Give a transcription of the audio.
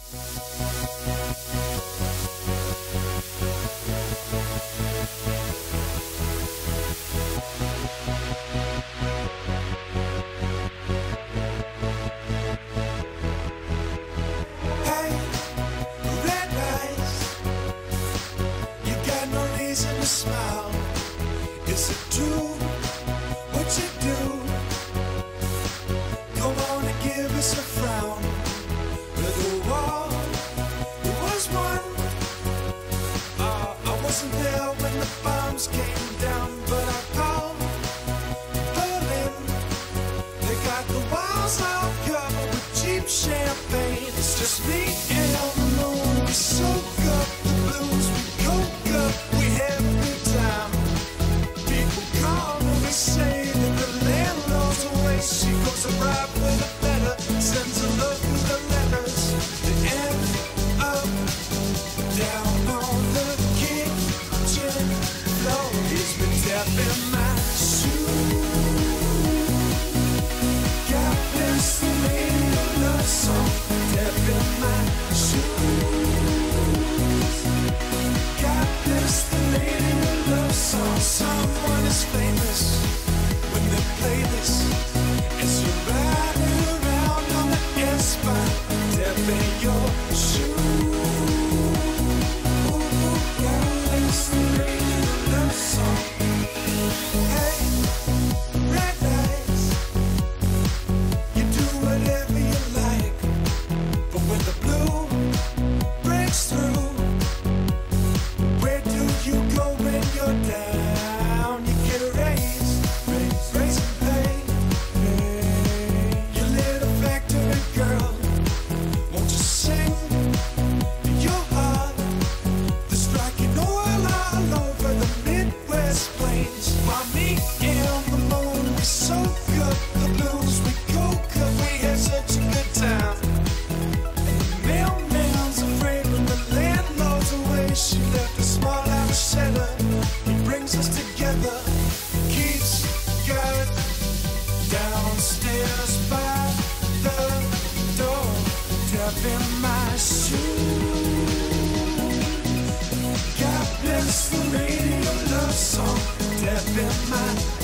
Smile. Is it true what you do? Come on and give us a frown. With a wall, there was one. I wasn't there when the bombs came down, but I called Berlin. They got the walls all covered with cheap champagne. It's just me and the moon. We soak up the blues, we coke up, we have say that the landlord's away. She goes a ride with a better, sends a love with the letters. They end up down on the kitchen floor. He's been tapping my shoe. God bless the lady of love song. Tapping my shoes. God bless the lady of love song. Someone is famous when they play this, as you're riding around on the S-Bahn, tapping your shoes. God bless the lady of love song. Hey, red lights, you do whatever you like, but when the blue breaks through, where do you go when you're down? You get a raise and pay. You little factory girl, won't you sing your heart? The striking oil all over the Midwest plains. While me and the moon, we soak up the blues, we coke up, we had such a good time. And the mailman's afraid when the landlord's away. She left a small house shelter. He brings us together. Keeps got downstairs by the door, tapping my shoes. God bless the lady of love song, tapping my